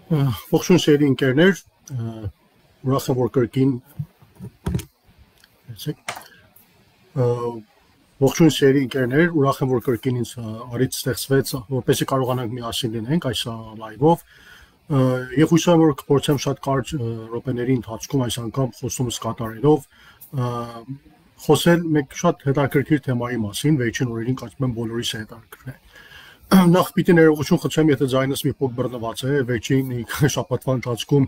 Ողջույն սերի ընկերներ, ուրախ եմ որ կրկին ողջույն սերի ընկերներ, ուրախ եմ որ կրկին ինձ արից ստեղծվեց, որպեսզի կարողանանք միասին լինենք այս լայվով եւ հույս եմ որ կփորձեմ շատ կարճ րոպեների ընթացքում այս անգամ խոսումս կատարելով խոսել մեկ շատ հետաքրքիր թեմայի մասին, վերջին օրերին կարծում եմ բոլորիս է հետաքրքրել Նախ պիտի ներողություն խնդրեմ, եթե ձայնս մի փոքր բռնված է, վերջին շաբաթվա ընթացքում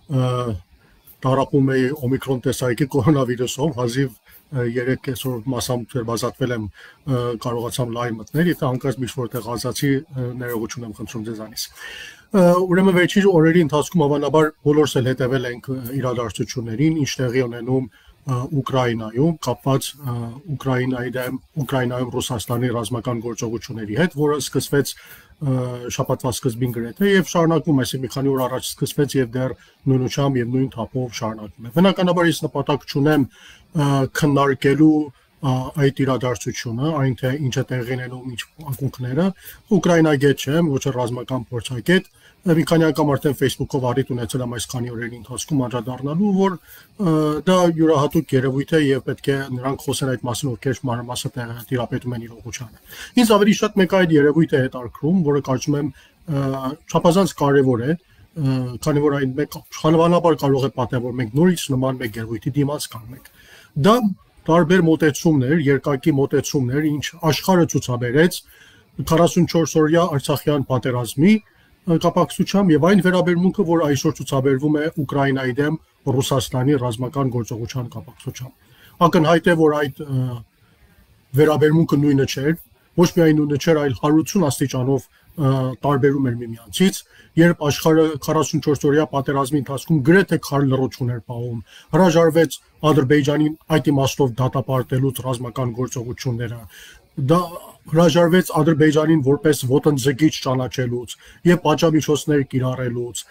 տառապում էի օմիկրոն տեսակի կորոնավիրուսով, հազիվ 3 օր մասամբ բազատվել եմ կարողացամ լայն մտնել, եթե հանկարծ մի որտեղ ազացի ներողություն եմ խնդրում ձեզանից։ Ուրեմն վերջին օրերի ընթացքում հավանաբար բոլորս էլ հետևել ենք իրադարձություններին, ինչ տեղի ունենում Ուկրաինայում, կապված Ուկրաինայում Ռուսաստանի ռազմական գործողությունների հետ, որը սկսվեց շաբաթվա սկզբին գրեթե եւ շարունակվում է, մի քանի օր առաջ սկսվեց եւ դեռ նույնությամբ եւ նույն թափով շարունակվում է։ Բնականաբար ես նպատակ չունեմ քննարկելու այդ իրադարձությունը, այն թե ինչ է տեղի ունենում, ինչ ակունքները, Ուկրաինագետ չեմ, ոչ ռազմական փորձագետ, մի քանի անգամ արդեն Facebook-ով առիթ ունեցել եմ այս քանի օրերի ընթացքում անդրադառնալու, որ դա յուրահատուկ երևույթ է եւ պետք է նրանք խոսեն այդ մասին, ովքեր մանրամասը տիրապետում են իրողությանը։ Ինձ ավելի շատ մեկ այդ երևույթ է հետաքրքրում, որը կարծում եմ չափազանց կարեւոր է, քանի որ այն մեկ հավանաբար կարող է պատահել, որ մենք նորից նման մեկ երևույթի դիմաց կանենք։ Դա տարբեր մոտեցումներ, երկակի մոտեցումներ, ինչ աշխարհը ցուցաբերեց 44-օրյա Արցախյան պատերազմի կապակցությամբ եւ այն վերաբերմունքը, որ այսօր ցուցաբերվում է Ուկրաինայի դեմ Ռուսաստանի ռազմական գործողության կապակցությամբ։ Ակնհայտ է, որ այդ վերաբերմունքը նույնը չէր, ոչ միայն նույնը չէր, այլ 180 աստիճանով տարբերում էր միմյանցից, երբ աշխարհը 44-օրյա պատերազմի ընթացքում գրեթե քար լռություն էր պահում, հրաժարվեց Ադրբեջանին այդ իմաստով դատապարտելուց ռազմական գործողությունները, դա հրաժարվեց Ադրբեջանին որպես ոտնձգիչ ճանաչելուց եւ պատժամիջոցներ կիրառելուց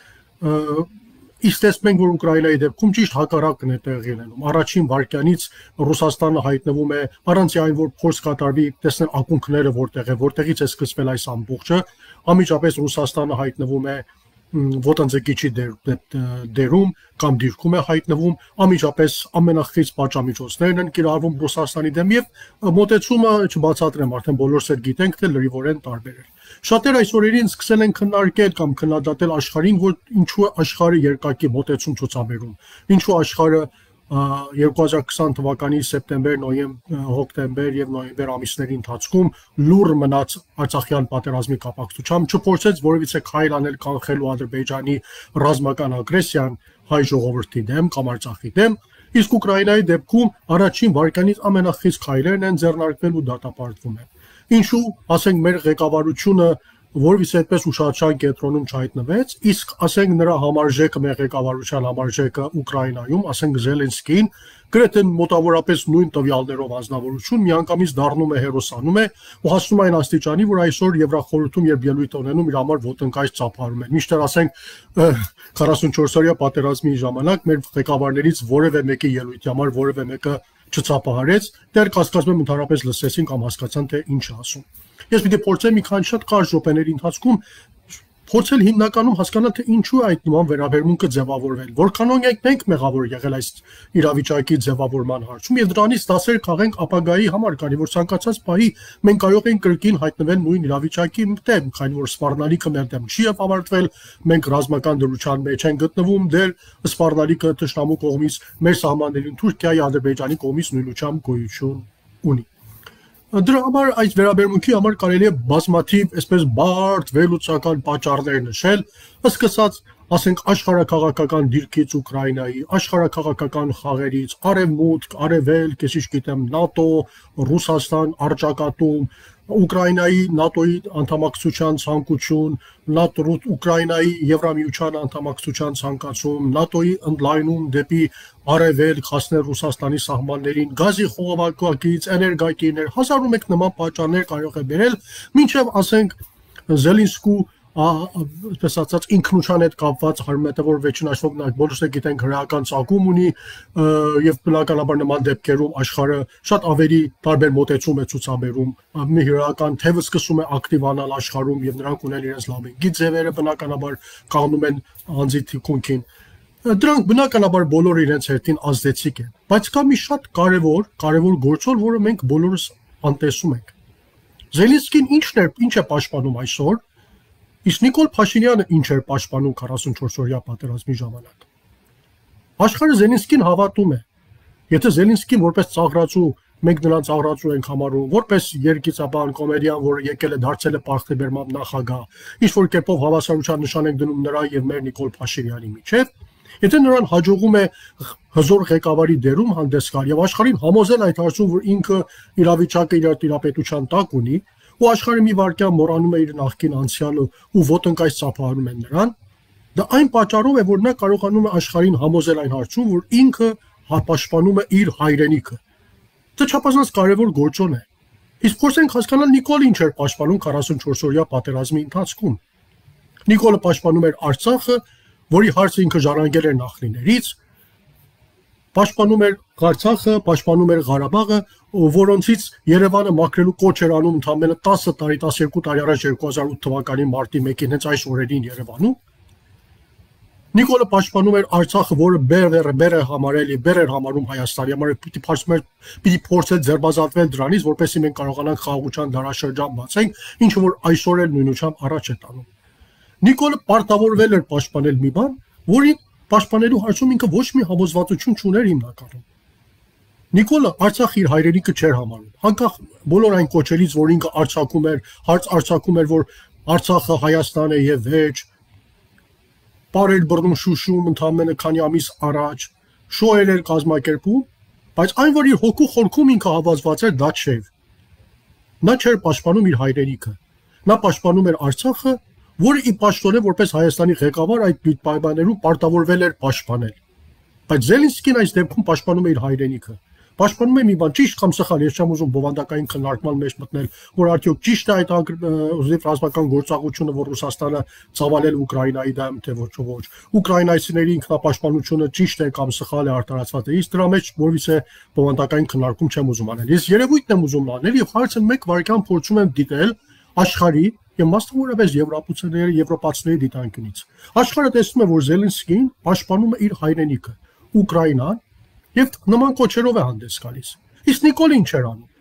Իսկ տեսնում ենք, որ Ուկրաինայի դեպքում ճիշտ հակառակն է տեղի ունենում։ Առաջին վայրկյանից Ռուսաստանը հայտնվում է առանց այն, որ փորձ կատարվի տեսնել ակունքները որտեղից է սկսվել այս ամբողջը, անմիջապես Ռուսաստանը հայտնվում է ոտնձգիչի դերում կամ դիրքում է հայտնվում, անմիջապես ամենախիստ պատժամիջոցներն են կիրառվում Ռուսաստանի դեմ եւ մոտեցումը չբացատրեմ, արդեն բոլորս էլ գիտենք, թե լրիվորեն տարբեր է։ Շատեր այս օրերին սկսել են քննարկել կամ քննադատել աշխարհին, որ ինչու աշխարհը երկակի մոտեցում ցուցաբերում, ինչու աշխարհը 2020 թվականի սեպտեմբեր, հոկտեմբեր եւ նոյեմբեր ամիսների ընթացքում լուր մնաց Արցախյան պատերազմի կապակցությամբ, չփորձեց որևիցե քայլ անել կանխելու Ադրբեջանի ռազմական ագրեսիան հայ ժողովրդի դեմ կամ Արցախի դեմ, իսկ Ուկրաինայի դեպքում առաջին վայրկյանից ամենախիստ քայլերն են ձեռնարկվել ու դատապարտվում են։ Ինչու, ասենք, մեր ղեկավարությունը որովհետեւ այդպես ուշադրության կենտրոնում չհայտնվեց, իսկ ասենք նրա համարժեքը մեր ղեկավարության համարժեքը Ուկրաինայում, ասենք Զելենսկին, գրեթե մոտավորապես նույն տվյալներով անձնավորություն միանգամից դառնում է հերոսանում է ու հասնում այն աստիճանի, որ այսօր Եվրախորհրդում երբ ելույթ ունենում իր համար ոտնկայք ծափարում են։ Միշտ ասենք 44-օրյա պատերազմի ժամանակ մեր ղեկավարներից որևէ մեկի ելույթի համար որևէ մեկը չծափահարեց, դեռ կասկածում եմ ընդհանրապես լսեցին կամ հասկացան թե ինչ է ասում։ Ես պիտի փորձեմ մի քանի շատ կարճ րոպեների ընթացքում փորձել հիմնականում հասկանալ թե ինչու այդ նման վերաբերմունքը ձևավորվել, որքանով ենք մեղավոր եղել այս իրավիճակի ձևավորման հարցում եւ դրանից դասեր քաղենք ապագայի համար, քանի որ ցանկացած պահի մենք կարող ենք կրկին հայտնվել նույն իրավիճակի դեմ, քանի որ սպառնալիքը մեր դեմ չի ավարտվել, մենք ռազմական դրության մեջ ենք գտնվում, դեռ սպառնալիքը թշնամու կողմից մեր սահմաններին Թուրքիայի, Ադրբեջանի կողմից նույնությամբ գոյություն ունի։ Դրա համար այս վերաբերմունքի համար կարելի է բազմաթիվ, այսպես բարդ վերլուծական պատճառներ նշել, սկսած, ասենք, աշխարհաքաղաքական դիրքից Ուկրաինայի, աշխարհաքաղաքական խաղերից, արևմուտք, արևելք, ես գիտեմ, ՆԱՏՕ, Ռուսաստան, առճակատում, Ուկրաինայի ՆԱՏՕ-ի անդամակցության ցանկություն, Ուկրաինայի Եվրամիության անդամակցության ցանկացում, ՆԱՏՕ-ի ընդլայնում դեպի արևելք, հասնել Ռուսաստանի սահմաններին, գազի խողովակից, էներգակիրներ, 1001 նման պատճառներ կարող է բերել, մինչև ասենք Զելենսկու այսպես ասած ինքնության հետ կապված հարմատը որ վերջին հաշվով նա բոլորս գիտենք հրեական ցակում ունի եւ բնականաբար նման դեպքերում աշխարհը շատ ավելի տարբեր մոտեցում է ցուցաբերում մի հրեական թևը սկսում է ակտիվանալ աշխարհում եւ նրանք ունեն իրենց լավագույն ձևերը բնականաբար կանգնում են անձի թիկունքին դրանք բնականաբար բոլորը իրենց հերթին ազդեցիկ են բայց կա մի շատ կարևոր գործոն որը մենք բոլորս անտեսում ենք Զելենսկին ինչ է պաշտպանում այսօր Իսկ Նիկոլ Փաշինյանը ինչ էր պաշտպանում 44-օրյա պատերազմի ժամանակ։ Աշխարհը Զելենսկին հավատում է։ Եթե Զելենսկին որպես ծաղրացու, մենք նրան ծաղրացու ենք համարում, որպես երգիծաբան, կոմեդիան, որը եկել է դարձել է Պարթեբերմամբ նախագահ, ինչ որ կերպով հավասարության նշան ենք դնում նրա եւ մեր Նիկոլ Փաշինյանի միջեւ, եթե նրան հաջողում է հզոր ղեկավարի դերում հանդես գալ եւ աշխարհին համոզել այդ հարցում, որ ինքը իրավիճակը իր տիրապետության տակ ունի, ու աշխարհը մի վարքյան մոռանում է իր նախկին անցյալը ու ոտնկայս ծափահարում են նրան, դա այն պատճառով է, որ նա կարողանում է աշխարհին համոզել այն հարցում, որ ինքը պաշտպանում է իր հայրենիքը։ Դա չափազանց կարևոր գործոն է։ Իսկ փորձենք հասկանալ Նիկոլը ինչ էր պաշտպանում 44-օրյա պատերազմի ընթացքում։ Նիկոլը պաշտպանում էր Արցախը, որի հարցը ինքը ժառանգել էր նախնիներից, պաշտպանում էր Արցախը, պաշտպանում էր Ղարաբաղը, որոնցից Երևանը մաքրելու կոչ էր անում ընդամենը 10 տարի, 12 տարի առաջ 2008 թվականի մարտի 1-ին հենց այս օրերին Երևանում։ Նիկոլը պաշտպանում էր Արցախը, որը բեր էր համարում Հայաստանի համար, պիտի փորձել ձերբազատվել դրանից, որպեսզի մենք կարողանանք խաղաղության դարաշրջան բացենք, ինչը որ այսօր էլ նույնությամբ առաջ է տանում։ Նիկոլը պարտավորվել էր պաշտպանել մի բան, որին պաշտպանելու հարցում ինքը ոչ մի համոզվածություն չուներ հիմնականում։ Նիկոլը Արցախը իր հայրենիքը չէր համարում։ Անկախ բոլոր այն կոչերից, որ ինքը արձակում էր, որ Արցախը Հայաստան է եւ վեճ, պարեր բռնում Շուշում ընդամենը քանի ամիս առաջ, շոուեր էր կազմակերպում, բայց այն, որ իր հոգու խորքում ինքը հավատված էր, դա չէր։ Նա չէր պաշտպանում իր հայրենիքը։ Նա պաշտպանում էր Արցախը, որը ի պաշտոնե որպես Հայաստանի ղեկավար այդ պայմաններում պարտավորվել էր պաշտպանել։ Բայց Զելենսկին այս դեպքում պաշտպանում է իր հայրենիքը։ Պաշտպանում է մի բան ճիշտ կամ սխալ, ես չեմ ուզում բովանդակային քննարկման մեջ մտնել, որ արդյոք ճիշտ է այդ ռազմական գործողությունը, որ Ռուսաստանը ծավալել Ուկրաինայի դեմ, թե ոչ։ Ուկրաինացիների ինքնապաշտպանությունը ճիշտ է կամ սխալ է արտարացված է։ Իսկ դրա մեջ որևիցե բովանդակային քննարկում չեմ ուզում անել։ Ես երևույթն եմ ուզում անել եւ հարցը մեկ վարքյան փորձում եմ դիտել աշխարհի եւ մասնավորապես եվրոպացիների դիտանկյունից։ Աշխարհը տեսնում է, որ Զելենսկին պաշտպանում է իր հայրենիքը, Ուկրաինան, եւ նման կոչերով է հանդես գալիս։ Իսկ Նիկոլը ինչ էր անում։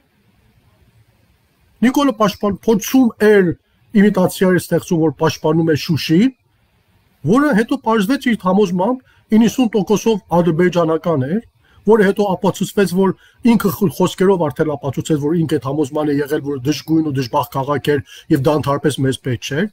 Նիկոլը փորձում էր իմիտացիա էր ստեղծում, որ պաշտպանում է Շուշի, որը հետո պարզվեց իր համոզմամբ 90%-ով ադրբեջանական էր, որը հետո ապացուցվեց, որ ինքը խոսքերով արդեն ապացուցեց, որ ինքը այդ համոզման է եղել, որ դժգույն ու դժբախտ քաղաք էր եւ դա ընդհանրապես մեզ պետք չէր։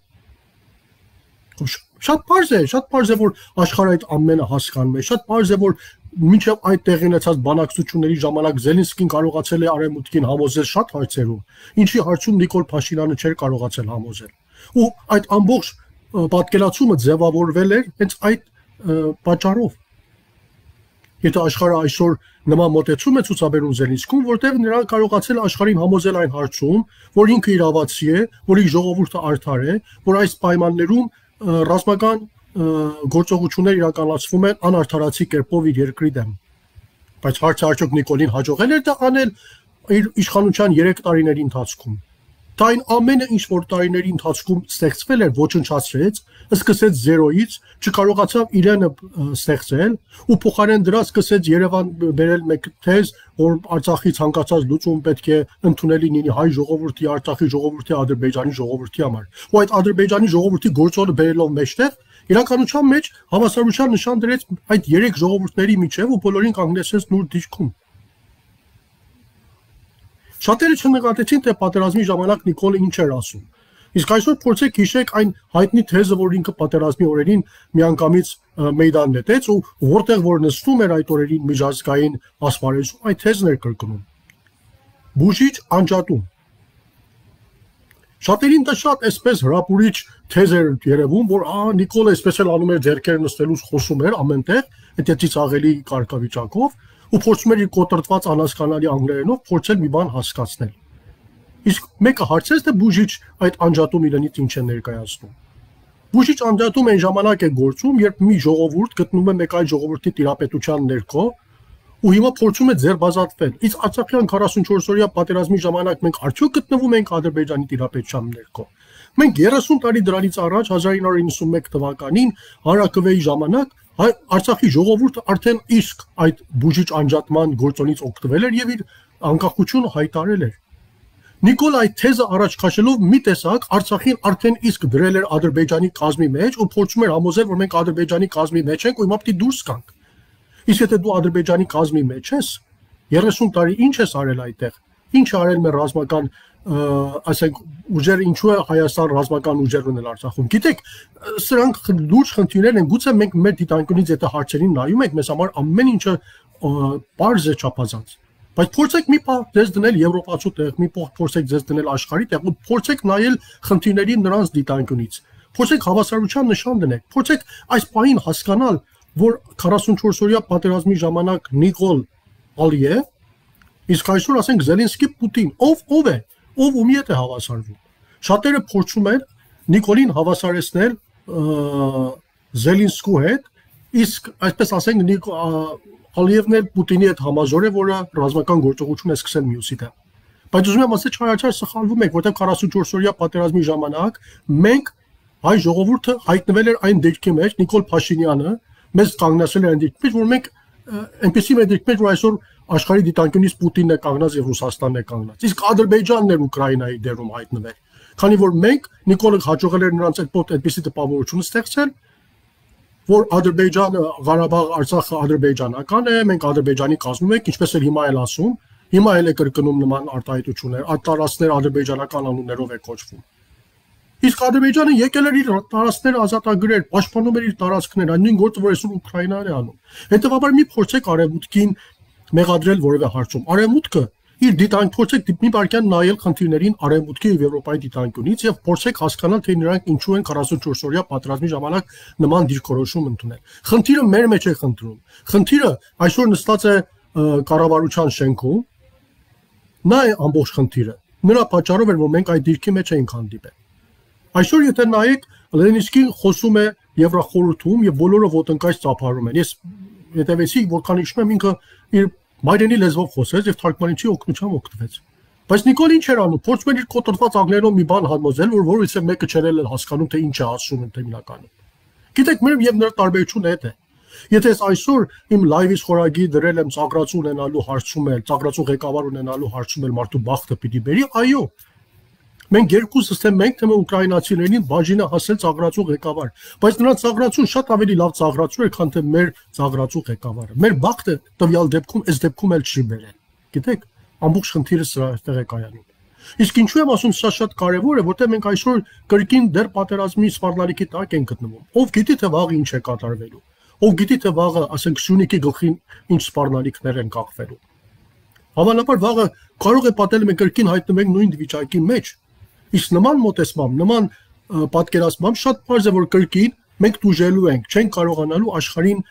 Շատ պարզ է, որ աշխարհը այդ ամենը հասկանում է, շատ պարզ է, որ մինչև այդ տեղի ունեցած բանակցությունների ժամանակ Զելենսկին կարողացել է արևմուտքին համոզել շատ հարցերում, ինչի հարցում Նիկոլ Փաշինյանը չէր կարողացել համոզել։ Ու այդ ամբողջ պատկերացումը ձևավորվել էր հենց այդ պատճառով։ Եթե աշխարհը այսօր նման մոտեցում է ցուցաբերում Զելենսկուն, որտեղ նրան կարողացել աշխարհին համոզել այն հարցում, որ ինքը իրավացի է, որ իր ժողովուրդը արդար է, որ այս պայմաններում ռազմական գործողություններ իրականացվում են անարդարացի կերպով իր երկրի դեմ։ Բայց հարցը արդյոք Նիկոլին հաջողել էր դա անել իր իշխանության 3 տարիների ընթացքում։ Դա այն ամենը, ինչ որ տարիների ընթացքում ստեղծվել էր, ոչնչացրեց, սկսեց զերոյից, չկարողացավ իրենը ստեղծել ու փոխարեն դրա սկսեց Երևան բերել մեկ թեզ, որ Արցախի ցանկացած լուծում պետք է ընդունելի լինի հայ ժողովրդի, Արցախի ժողովրդի, Ադրբեջանի ժողովրդի համար։ Ու այդ Ադրբեջանի ժողովրդի գործոնը բերելով մեջտեղ իրականության մեջ հավասարության նշան դրեց այդ 3 ժողովուրդների միջև ու բոլորին կանգնեցրեց նոր դիրքում։ Շատերը չնկատեցին, թե պատերազմի ժամանակ Նիկոլը ինչ էր ասում։ Իսկ այսօր փորձեք հիշեք այն հայտնի թեզը, որ ինքը պատերազմի օրերին միանգամից մեյդան նետեց ու որտեղ որ նստում էր այդ օրերին միջազգային ասպարեզում, այդ թեզն էր կրկնում։ Բուժիչ անջատում։ Շատերին դա շատ այսպես հրապուրիչ թեզ էր երևում, որ Նիկոլը այսպես էլ անում էր ձեռքերը նստելուց խոսում էր ամենտեղ, այդ ծիծաղելի կարգավիճակով ու փորձում էր իր կոտրտված անհասկանալի անգլերենով փորձել մի բան հասկացնել։ Իսկ մեկը հարցրեց, թե բուժիչ այդ անջատում իրենից ինչ է ներկայացնում։ Բուժիչ անջատում այն ժամանակ է գործում, երբ մի ժողովուրդ գտնվում է մեկ այլ ժողովրդի տիրապետության ներքո ու հիմա փորձում է ձերբազատվել։ Իսկ Արցախյան 44-օրյա պատերազմի ժամանակ մենք արդյոք գտնվում ենք Ադրբեջանի տիրապետության ներքո։ Մենք 30 տարի դրանից առաջ 1991 թվականին Հարակվեի ժամանակ Արցախի ժողովուրդը արդեն իսկ այդ բուժիչ անջատման գործոնից օգտվել էր եւ իր անկախությունը հայտարարել էր։ Նիկոլ այդ թեզը առաջ քաշելով մի տեսակ Արցախին արդեն իսկ դրել էր Ադրբեջանի կազմի մեջ ու փորձում էր համոզել, որ մենք Ադրբեջանի կազմի մեջ ենք ու հիմա պետք է դուրս գանք։ Իսկ եթե դու Ադրբեջանի կազմի մեջ ես, 30 տարի ինչ ես արել այդտեղ։ Ինչ արել մեր ռազմական, ասենք, ուժերը, ինչու է Հայաստան ռազմական ուժեր ունել Արցախում։ Գիտեք, սրանք լուրջ խնդիրներ են, գուցե մենք մեր դիտանկյունից եթե հարցերին նայում ենք, մեզ համար ամեն ինչը պարզ է չափազանց։ Բայց փորձեք մի պահ ձեզ դնել եվրոպացու տեղ, մի պահ փորձեք ձեզ դնել աշխարհի տեղ ու փորձեք նայել խնդիրներին նրանց դիտանկյունից։ Փորձեք հավասարության նշան դնել։ Փորձեք այս պահին հասկանալ, որ 44-օրյա պատերազմի ժամանակ Նիկոլ Ալիև, իսկ այսօր ասենք Զելենսկի Պուտին, ով է, ով ումի հետ է հավասարվում։ Շատերը փորձում են Նիկոլին հավասարեցնել Զելենսկու հետ, իսկ այսպես ասենք Ալիևն էլ Պուտինի հետ համազոր է, որը ռազմական գործողություն է սկսել մյուսի դեմ։ Բայց ուզում եմ ասել, չարաչար սխալվում եք, որտեղ 44-օրյա պատերազմի ժամանակ մենք հայ ժողովուրդը հայտնվել էր այն դեպքի մեջ, Նիկոլ Փաշինյանը մեզ կանգնեցել էր այն դեպքի մեջ, որ մենք այնպեսի մեր դեպքի մեջ, որ այսօր աշխարհի դիտանկյունից Պուտինն է կանգնած եւ Ռուսաստանն է կանգնած։ Իսկ Ադրբեջանն էր Ուկրաինայի դերում հայտնվել։ Քանի որ մենք Նիկոլը հաջողել էր նրանց այդպիսի տպավորություն ստեղծել, որ Ադրբեջանը, Ղարաբաղ, Արցախը ադրբեջանական է, մենք Ադրբեջանի կազմում ենք, ինչպես էլ հիմա էլ ասում, հիմա էլ է կրկնում նման արտահայտություններ, այդ տարածքները ադրբեջանական անուններով է կոչվում։ Իսկ Ադրբեջանը եկել էր իր տարածքները ազատագրել, պաշտպանում էր իր տարածքները, այն նույն գործը, որ այսօր Ուկրաինան է անում։ Հետևաբար մի փորձեք արևմուտքին մեղադրել որևէ հարցում։ Արևմուտքը իր դիտանք փորձեք մի բարգյան նայել խնդիրներին արևմուտքի եւ Եվրոպայի դիտանկյունից եւ փորձեք հասկանալ, թե նրանք ինչու են 44-օրյա պատերազմի ժամանակ նման դիրքորոշում ընդունել։ Խնդիրը մեր մեջ է խնդրում։ Խնդիրը այսօր նստած է կառավարության շենքում։ Նա է ամբողջ խնդիրը։ Նրա պատճառով էր, որ մենք այդ դիրքի մեջ էինք հանդիպել։ Այսօր եթե նայեք, Զելենսկին խոսում է Եվրախորհրդում եւ բոլորը ոտնկայց ծափարում են։ Ես հետևեցի, որքան հիշում եմ, ինքը իր մայրենի լեզվով խոսեց եւ թարգմանիչի օգնությամբ օգտվեց։ Բայց Նիկոլ ինչ էր անում, փորձում էր իր կոտրված անգլերենով մի բան համոզել, որ որովհետեւ մեկը չերել է հասկանում, թե ինչ է ասում հիմնականում։ Գիտեք, մեր եւ նրա տարբերությունը այդ է։ Եթե այսօր իմ լայվից խորագի դրել եմ ծաղրացու ունենալու հարցում էլ, ծաղրացու ղեկավար ունենալու հարցում էլ մարդու բախտը պիտի բերի, այո։ Մենք երկուսս թե մենք թե ուկրաինացիներին բաժինը հասել ծաղրացու ղեկավար, բայց նրանց ծաղրացուն շատ ավելի լավ ծաղրացու էր, քան թե մեր ծաղրացու ղեկավարը։ Մեր բախտը տվյալ դեպքում, այս դեպքում էլ չի բերել։ Գիտեք, ամբողջ խնդիրը սրահ է կայանում։ Իսկ ինչու եմ ասում, սա շատ կարևոր է, որտեղ մենք այսօր կրկին դեռ պատերազմի սպառնալիքի տակ ենք գտնվում։ Ով գիտի թե վաղը ինչ է կատարվելու։ Ով գիտի թե վաղը, ասենք, Սյունիքի գլխին ինչ սպառնալիքներ են կախվելու։ Հավանաբար վաղը կարող է պատել մենք կրկին հայտնվենք նույն վիճակի մեջ։ Իսկ նման մոտեցմամբ, նման պատկերացմամբ շատ բարձ է, որ կրկին մենք դուժելու ենք, չենք կարողանալու աշխարհին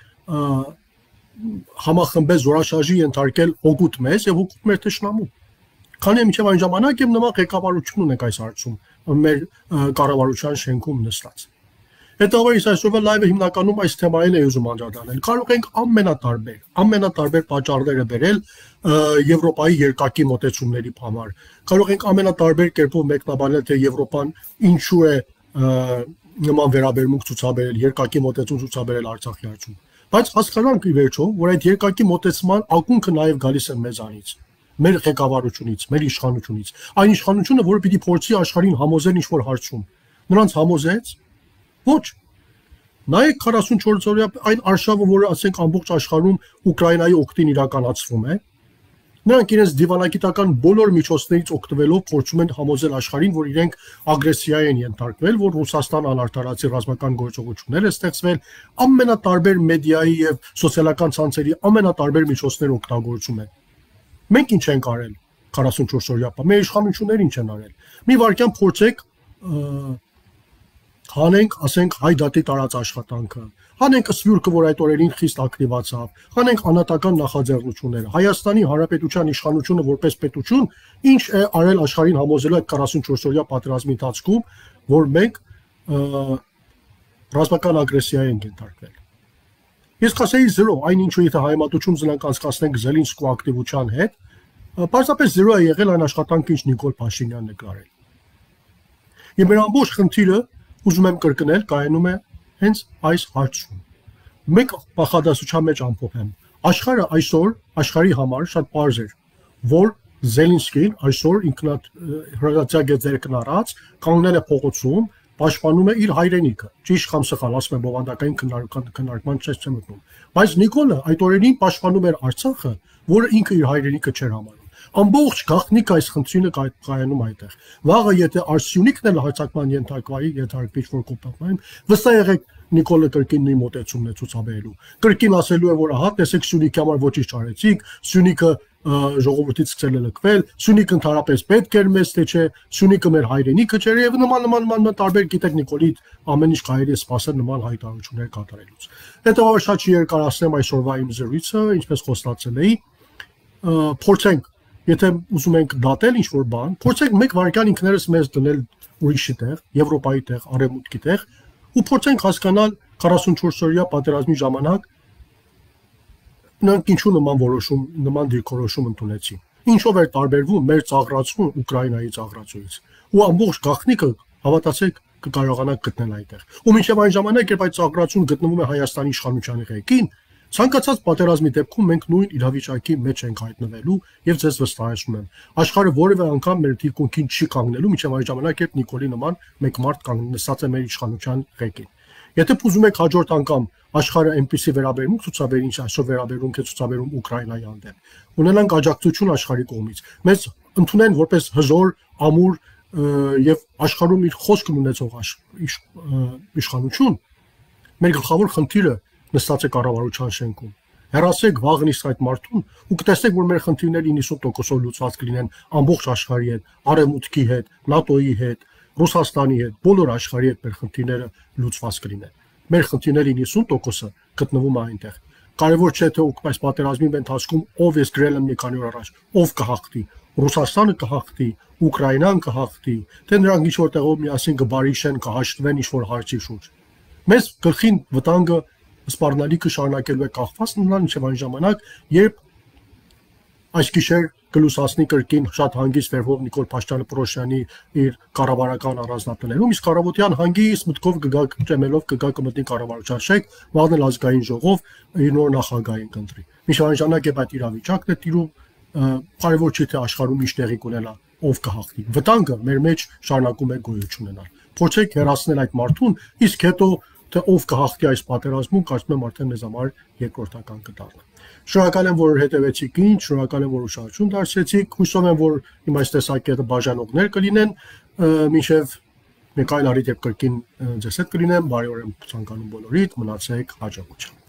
համախմբել զորաշարժի ենթարկել հօգուտ մեզ եւ հօգուտ մեր թշնամու։ Քանի մինչև այն ժամանակ եմ նման ղեկավարություն ունենք այս հարցում մեր կառավարության շենքում նստած։ Հետո այս այսօրվա լայվը հիմնականում այս թեմային է ուզում անդրադառնալ։ Կարող ենք ամենատարբեր պատճառները բերել Եվրոպայի երկակի մոտեցումների համար։ Կարող ենք ամենատարբեր կերպով մեկնաբանել, թե Եվրոպան ինչու է նման վերաբերմունք ցուցաբերել, երկակի մոտեցում ցուցաբերել Արցախի հարցում։ Բայց հասկանանք ի վերջո, որ այդ երկակի մոտեցման ակունքը նաև գալիս է մեզանից, մեր ղեկավարությունից, մեր իշխանությունից։ Այն իշխանությունը, որը պիտի փորձի աշխարհին համոզել ինչ-որ հարցում։ Նրանց համոզեց։ Ոչ։ Նայեք 44-օրյա այն արշավը, որը ասենք ամբողջ աշխարհում Ուկրաինայի օգտին իրականացվում է, նրանք իրենց դիվանագիտական բոլոր միջոցներից օգտվելով փորձում են համոզել աշխարհին, որ իրենք ագրեսիա են ենթարկվել, որ Ռուսաստան անարտարացի ռազմական գործողություններ է ստեղծվել, ամենատարբեր մեդիայի եւ սոցիալական ցանցերի ամենատարբեր միջոցներ օգտագործում են։ Մենք ինչ ենք արել 44-օրյա պատերազմում, մեր իշխանությունները ինչ են արել։ Մի վարքյան փորձեք հանենք, ասենք, հայ դատի տարած աշխատանքը, հանենք Սփյուռքը, որ այդ օրերին խիստ ակտիվացավ, հանենք անհատական նախաձեռնությունները, Հայաստանի Հանրապետության իշխանությունը որպես պետություն ինչ է արել աշխարհին համոզելու այդ 44-օրյա պատերազմի ընթացքում, որ մենք ռազմական ագրեսիայի են ենթարկվել։ Ես կասեի 0, այնինչու եթե հայմատություն զնանք անցկացնենք Զելինսկու ակտիվության հետ, պարզապես 0 է եղել այն աշխատանքը, ինչ Նիկոլ Փաշինյանն է կարել։ Եվ մեր ամբողջ խնդիրը, ուզում եմ կրկնել, կայանում է հենց այս հարցում։ Մեկ նախադասության մեջ ամփոփեմ։ Աշխարհը այսօր, աշխարհի համար շատ պարզ էր, որ Զելինսկին այսօր ինքնաթիռացիա ձեռքն առած կանգնել է փողոցում, պաշտպանում է իր հայրենիքը։ Ճիշտ կամ սխալ, ասում եմ բովանդակային քննարկման չես մտնում։ Բայց Նիկոլը այդ օրերին պաշտպանում էր Արցախը, որը ինքը իր հայրենիքը չէր համարում։ Ամբողջ գաղտնիք այս խնդիրը կայանում այդտեղ։ Վաղը եթե Սյունիքն էլ հարձակման ենթարկվի որ կոպտակային, վստահ եղեք Նիկոլը կրկին նույն մոտեցումն է ցուցաբերելու։ Կրկին ասելու է, որ ահա տեսեք Սյունիքի համար ոչինչ չարեցիք, Սյունիքը ժողովրդից սկսել է լքվել, Սյունիքը ընդհանրապես պետք էր մեզ, թե չէ, Սյունիքը մեր հայրենիքը չէր եւ նման տարբեր գիտեք Նիկոլի ամեն ինչ կարելի է սпасել նման հայտարարություններ կատարելուց։ Հետո շատ չերկարացնեմ այսօրվա իմ զրույցը, ինչպես խոստացել էի, փորձենք, եթե ուզում ենք դատել ինչ-որ բան, փորձենք մեկ վայրկյան ինքներս մեզ դնել ուրիշի տեղ, Եվրոպայի տեղ, Արևմուտքի տեղ, ու փորձենք հասկանալ 44-օրյա պատերազմի ժամանակ նրանք ինչու նման դիրքորոշում ընդունեցին։ Ինչով էր տարբերվում մեր ծաղրացումը Ուկրաինայի ծաղրացումից։ Ու ամբողջ գաղտնիքը, հավատացեք, կկարողանանք գտնել այնտեղ։ Ու մինչև այն ժամանակ, երբ այդ ծաղրացումը գտնվում է Հայաստանի իշխանության ղեկին, ցանկացած պատերազմի դեպքում մենք նույն իրավիճակի մեջ ենք հայտնվելու եւ ձեզ վստահեցնում եմ, աշխարհը որևէ անգամ մեր թիկունքին չի կանգնելու, մինչև այն ժամանակ, երբ Նիկոլի նման մեկ մարդ կանգնեցած է մեր իշխանության ղեկին։ Եթե ուզում եք հաջորդ անգամ աշխարհը այնպիսի վերաբերմունք ցուցաբերի, ինչ այսօր վերաբերմունք է ցուցաբերում Ուկրաինայի հանդեպ, ունենանք աջակցություն աշխարհի կողմից, մեզ ընդունեն որպես հզոր, ամուր եւ աշխարհում իր խոսքն ունեցող իշխանություն, մեր գլխավոր խնդիրը նստած է կառավարության շենքում։ Հեռացեք վաղն իսկ այդ մարդուն ու կտեսնեք, որ մեր խնդիրները 90%-ով լուծված կլինեն ամբողջ աշխարհի հետ, Արևմուտքի հետ, ՆԱՏՕ-ի հետ, Ռուսաստանի հետ, բոլոր աշխարհի հետ մեր խնդիրները լուծված կլինեն։ Մեր խնդիրների 90%-ը գտնվում է այնտեղ։ Կարևոր չէ թե այս պատերազմի ընթացքում ով ես գրել եմ մի քանի օր առաջ, ով կհաղթի, Ռուսաստանը կհաղթի, Ուկրաինան կհաղթի, թե նրանք ինչ որ տեղով միասին կբարիշեն, կհաշտվեն ինչ որ հարցի շուրջ։ Մեզ գլխին վտանգը սպառնալիքը շարունակելու է կախված նրան մինչև այն ժամանակ, երբ այս գիշեր կլուսացնի կրկին շատ հանգիստ վերվով Նիկոլ Փաշինյանը իր կառավարական առանձնատներում, իսկ առավոտյան հանգիստ մտքով կգա ճեմելով կմտնի կառավարության շենք, վաղն էլ ազգային ժողով իր նոր նախագահին կընտրի։ Մինչև այն ժամանակ երբ այդ իրավիճակն է տիրում, կարևոր չի թե աշխարհում ինչ տեղի կունենա, ով կհաղթի։ Վտանգը մեր մեջ շարունակում է գոյություն ունենալ։ Փորձեք հեռացնել այդ մարդուն, իսկ հետո թե ով կհաղթի այս պատերազմում, կարծում եմ արդեն մեզ համար երկրորդական կդառնա։ Շնորհակալ եմ, որ հետևեցիք ինձ, շնորհակալ եմ, որ ուշադրություն դարձրեցիք։ Հույսով եմ, որ իմ այս տեսակետը բաժանողներ կլինեն, մինչև մեկ այլ առիթ եւ կրկին ձեզ հետ կլինեմ, բարի օր եմ ցանկանում բոլորիդ, մնացեք հաջողությամբ։